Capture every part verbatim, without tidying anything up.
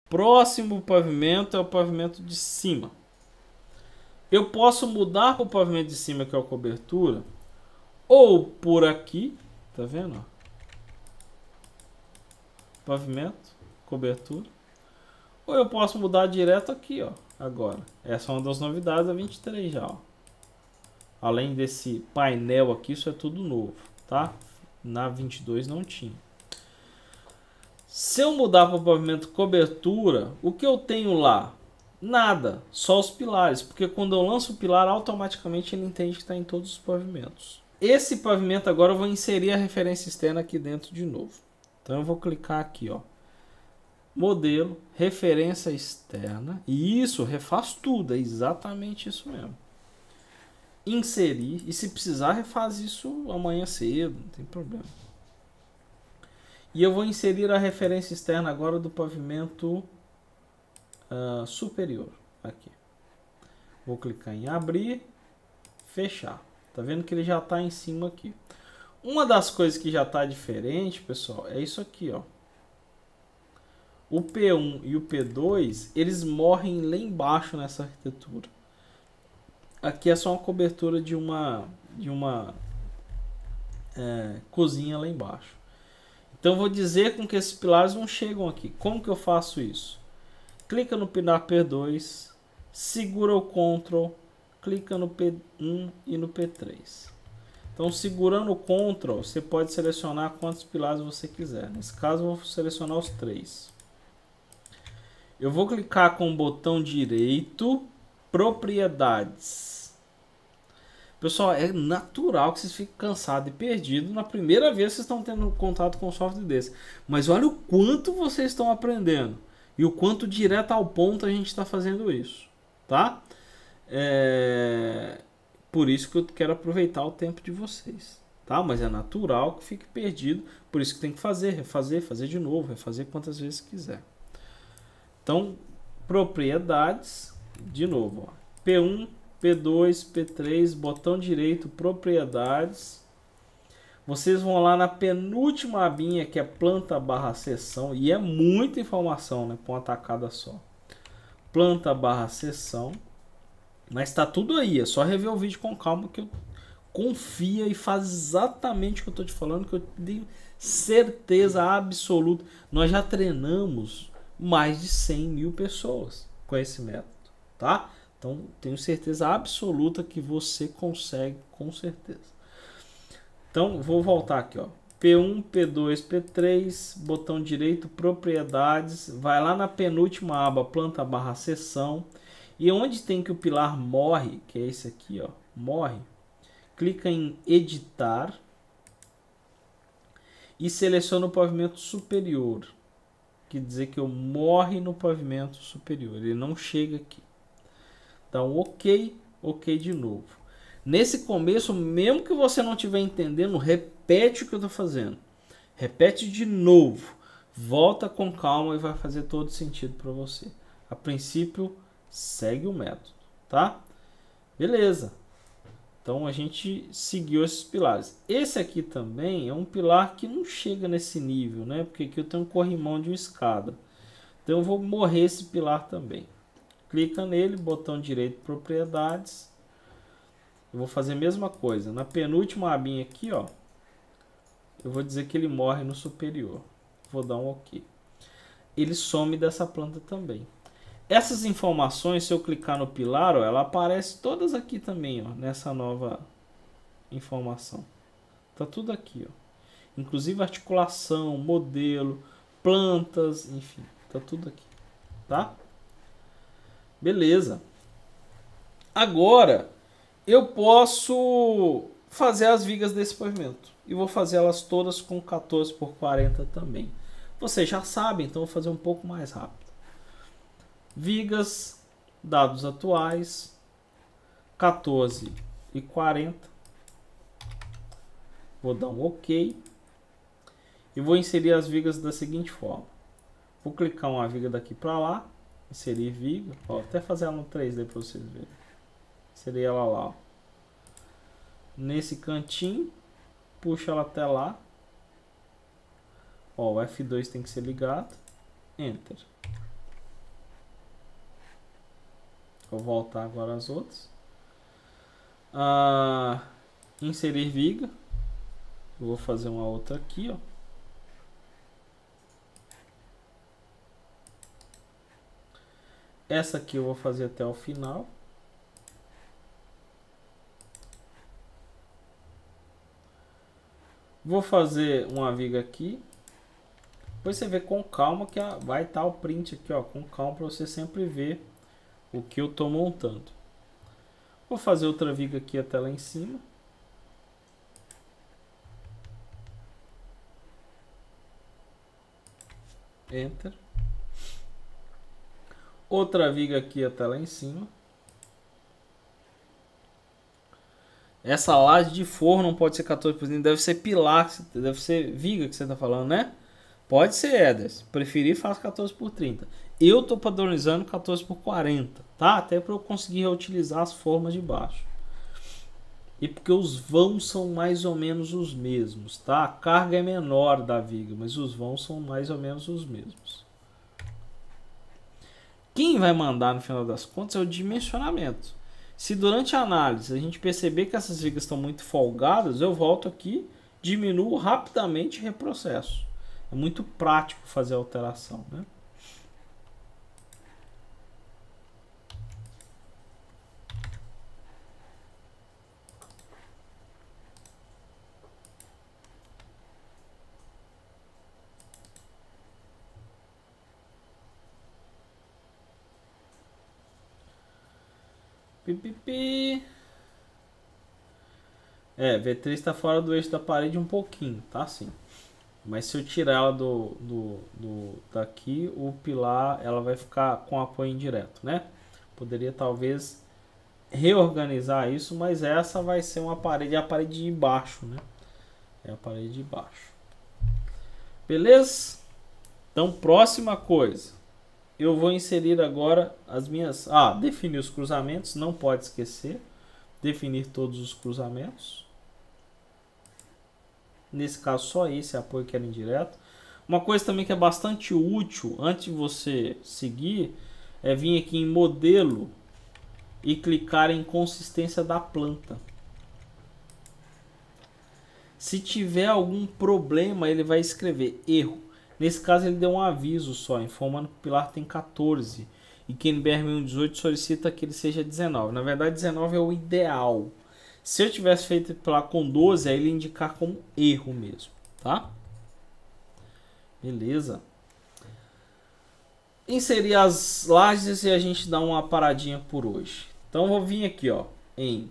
Próximo pavimento é o pavimento de cima. Eu posso mudar para o pavimento de cima, que é a cobertura, ou por aqui, tá vendo? Ó? Pavimento, cobertura. Ou eu posso mudar direto aqui, ó. Agora, essa é uma das novidades da vinte e três já, ó. Além desse painel aqui, isso é tudo novo, tá? Na vinte e dois não tinha. Se eu mudar para o pavimento cobertura, o que eu tenho lá? Nada, só os pilares, porque quando eu lanço o pilar, automaticamente ele entende que está em todos os pavimentos. Esse pavimento agora eu vou inserir a referência externa aqui dentro de novo. Então eu vou clicar aqui, ó. Modelo, referência externa, e isso refaz tudo, é exatamente isso mesmo. Inserir, e se precisar refaz isso amanhã cedo, não tem problema. E eu vou inserir a referência externa agora do pavimento uh, superior. Aqui. Vou clicar em abrir, fechar. Tá vendo que ele já está em cima aqui. Uma das coisas que já está diferente, pessoal, é isso aqui, ó. O P um e o P dois, eles morrem lá embaixo nessa arquitetura. Aqui é só uma cobertura de uma, de uma é, cozinha lá embaixo. Então vou dizer com que esses pilares não chegam aqui. Como que eu faço isso? Clica no pilar P dois, segura o Ctrl, clica no P um e no P três. Então segurando o Ctrl, você pode selecionar quantos pilares você quiser. Nesse caso eu vou selecionar os três. Eu vou clicar com o botão direito, propriedades. Pessoal, é natural que vocês fiquem cansados e perdidos na primeira vez que vocês estão tendo contato com um software desse. Mas olha o quanto vocês estão aprendendo. E o quanto direto ao ponto a gente está fazendo isso. Tá? É... Por isso que eu quero aproveitar o tempo de vocês. Tá? Mas é natural que fique perdido. Por isso que tem que fazer, refazer, fazer de novo, refazer quantas vezes quiser. Então, propriedades, de novo, ó, P um, P dois, P três, botão direito, propriedades. Vocês vão lá na penúltima abinha, que é planta barra seção, e é muita informação, né, para uma tacada só. Planta barra seção, mas está tudo aí, é só rever o vídeo com calma que eu confia e faz exatamente o que eu estou te falando, que eu tenho certeza absoluta. Nós já treinamos mais de cem mil pessoas com esse método, tá? Então, tenho certeza absoluta que você consegue, com certeza. Então, vou voltar aqui, ó. P um, P dois, P três, botão direito, propriedades, vai lá na penúltima aba, planta barra seção, e onde tem que o pilar morre, que é esse aqui, ó, morre, clica em editar e seleciona o pavimento superior. Quer dizer que eu morre no pavimento superior, ele não chega aqui. Dá um ok, ok de novo. Nesse começo, mesmo que você não estiver entendendo, repete o que eu estou fazendo. Repete de novo. Volta com calma e vai fazer todo sentido para você. A princípio, segue o método, tá? Beleza. Então a gente seguiu esses pilares. Esse aqui também é um pilar que não chega nesse nível, né? Porque aqui eu tenho um corrimão de uma escada. Então eu vou morrer esse pilar também. Clica nele, botão direito, propriedades. Eu vou fazer a mesma coisa. Na penúltima abinha aqui, ó, eu vou dizer que ele morre no superior. Vou dar um ok. Ele some dessa planta também. Essas informações, se eu clicar no pilar, ó, ela aparece todas aqui também, ó, nessa nova informação. Tá tudo aqui, ó. Inclusive articulação, modelo, plantas, enfim, tá tudo aqui, tá? Beleza. Agora eu posso fazer as vigas desse pavimento e vou fazer elas todas com quatorze por quarenta também. Vocês já sabem, então vou fazer um pouco mais rápido. Vigas, dados atuais, quatorze e quarenta. Vou dar um ok. E vou inserir as vigas da seguinte forma. Vou clicar uma viga daqui para lá. Inserir viga. Ó, até fazer ela no três D para vocês verem. Inserir ela lá. Ó. Nesse cantinho. Puxa ela até lá. Ó, o F dois tem que ser ligado. Enter. Vou voltar agora às outras. Ah, inserir viga. Eu vou fazer uma outra aqui, ó. Essa aqui eu vou fazer até o final. Vou fazer uma viga aqui. Depois você vê com calma que vai estar o print aqui, ó, com calma para você sempre ver o que eu tô montando. Vou fazer outra viga aqui até lá em cima. Enter. Outra viga aqui até lá em cima. Essa laje de forro não pode ser quatorze por cento, deve ser pilar, deve ser viga que você está falando, né? Pode ser, Éder. Se preferir, faça quatorze por trinta. Eu estou padronizando quatorze por quarenta, tá? Até para eu conseguir reutilizar as formas de baixo. E porque os vãos são mais ou menos os mesmos, tá? A carga é menor da viga, mas os vãos são mais ou menos os mesmos. Quem vai mandar no final das contas é o dimensionamento. Se durante a análise a gente perceber que essas vigas estão muito folgadas, eu volto aqui, diminuo rapidamente e reprocesso. É muito prático fazer a alteração, né? Pipipi. É, V três está fora do eixo da parede um pouquinho, tá sim. Mas se eu tirar ela do, do, do daqui, o pilar ela vai ficar com apoio indireto, né? Poderia talvez reorganizar isso, mas essa vai ser uma parede, é a parede de baixo, né? É a parede de baixo. Beleza? Então, próxima coisa. Eu vou inserir agora as minhas... Ah, definir os cruzamentos, não pode esquecer. Definir todos os cruzamentos. Nesse caso, só esse apoio que era indireto. Uma coisa também que é bastante útil, antes de você seguir, é vir aqui em modelo e clicar em consistência da planta. Se tiver algum problema, ele vai escrever erro. Nesse caso, ele deu um aviso só, informando que o pilar tem quatorze. E que N B R mil dezoito solicita que ele seja dezenove. Na verdade, dezenove é o ideal. Se eu tivesse feito pilar com doze, aí ele indicar como erro mesmo, tá? Beleza. Inserir as lajes e a gente dá uma paradinha por hoje. Então, eu vou vir aqui, ó, em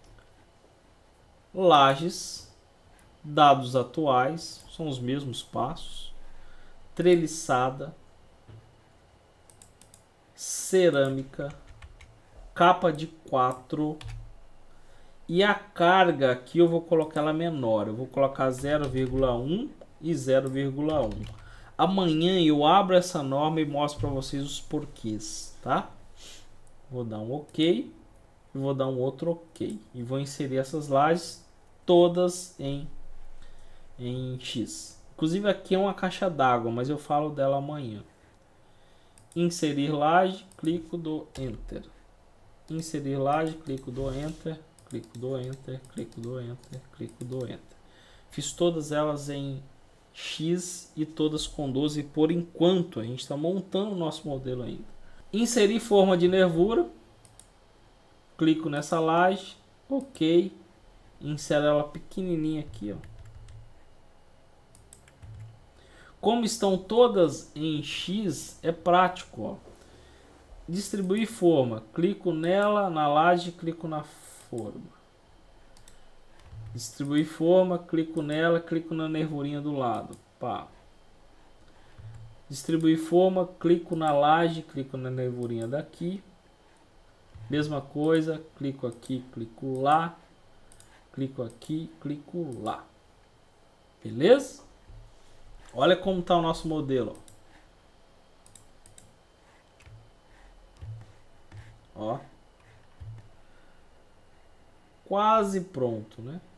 lajes, dados atuais, são os mesmos passos. Treliçada, cerâmica, capa de quatro e a carga aqui eu vou colocar ela menor, eu vou colocar zero vírgula um e zero vírgula um. Amanhã eu abro essa norma e mostro para vocês os porquês, tá? Vou dar um OK e vou dar um outro OK e vou inserir essas lajes todas em em X. Inclusive aqui é uma caixa d'água, mas eu falo dela amanhã. Inserir laje, clico do Enter. Inserir laje, clico do Enter, clico do Enter, clico do Enter, clico do Enter. Fiz todas elas em X e todas com doze por enquanto. A gente está montando o nosso modelo ainda. Inserir forma de nervura. Clico nessa laje, OK. Insero ela pequenininha aqui, ó. Como estão todas em X, é prático, ó. Distribuir forma. Clico nela, na laje, clico na forma. Distribuir forma, clico nela, clico na nervurinha do lado. Pá. Distribuir forma, clico na laje, clico na nervurinha daqui. Mesma coisa, clico aqui, clico lá. Clico aqui, clico lá. Beleza? Olha como está o nosso modelo. Ó. Quase pronto, né?